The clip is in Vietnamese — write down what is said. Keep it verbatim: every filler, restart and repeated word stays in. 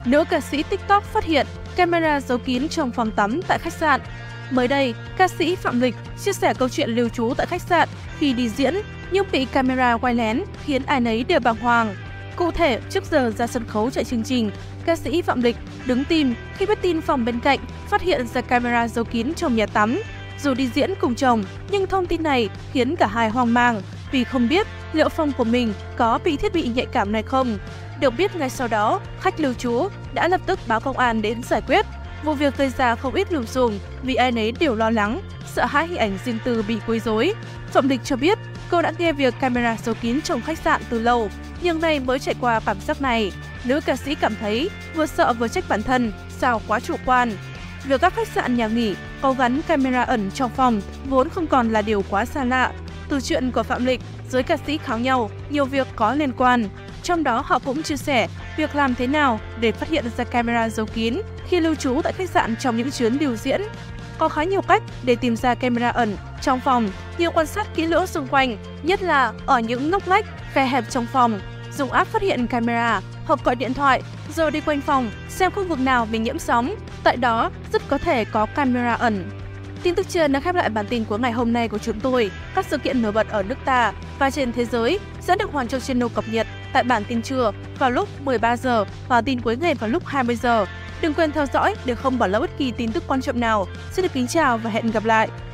Nữ ca sĩ TikTok phát hiện camera giấu kín trong phòng tắm tại khách sạn. Mới đây, ca sĩ Phạm Lịch chia sẻ câu chuyện lưu trú tại khách sạn khi đi diễn nhưng bị camera quay lén khiến ai nấy đều bàng hoàng. Cụ thể, trước giờ ra sân khấu chạy chương trình, ca sĩ Phạm Lịch đứng tim khi biết tin phòng bên cạnh phát hiện ra camera giấu kín trong nhà tắm. Dù đi diễn cùng chồng, nhưng thông tin này khiến cả hai hoang mang vì không biết liệu phòng của mình có bị thiết bị nhạy cảm này không. Được biết ngay sau đó, khách lưu trú đã lập tức báo công an đến giải quyết. Vụ việc gây ra không ít lùm xùm vì ai nấy đều lo lắng, sợ hãi hình ảnh riêng tư bị quấy rối. Phạm Lịch cho biết cô đã nghe việc camera giấu kín trong khách sạn từ lâu, nhưng nay mới trải qua cảm giác này. Nữ ca sĩ cảm thấy vừa sợ vừa trách bản thân, sao quá chủ quan. Việc các khách sạn nhà nghỉ có gắn camera ẩn trong phòng vốn không còn là điều quá xa lạ. Từ chuyện của Phạm Lịch, giới ca sĩ kháo nhau nhiều việc có liên quan. Trong đó họ cũng chia sẻ việc làm thế nào để phát hiện ra camera giấu kín khi lưu trú tại khách sạn trong những chuyến biểu diễn. Có khá nhiều cách để tìm ra camera ẩn trong phòng, như quan sát kỹ lưỡng xung quanh, nhất là ở những ngóc ngách, khe hẹp trong phòng, dùng app phát hiện camera hoặc gọi điện thoại rồi đi quanh phòng xem khu vực nào bị nhiễm sóng, tại đó rất có thể có camera ẩn. Tin tức trên đã khép lại bản tin của ngày hôm nay của chúng tôi. Các sự kiện nổi bật ở nước ta và trên thế giới sẽ được Hoàng Châu Channel cập nhật tại bản tin trưa vào lúc mười ba giờ và tin cuối ngày vào lúc hai mươi giờ. Đừng quên theo dõi để không bỏ lỡ bất kỳ tin tức quan trọng nào. Xin được kính chào và hẹn gặp lại!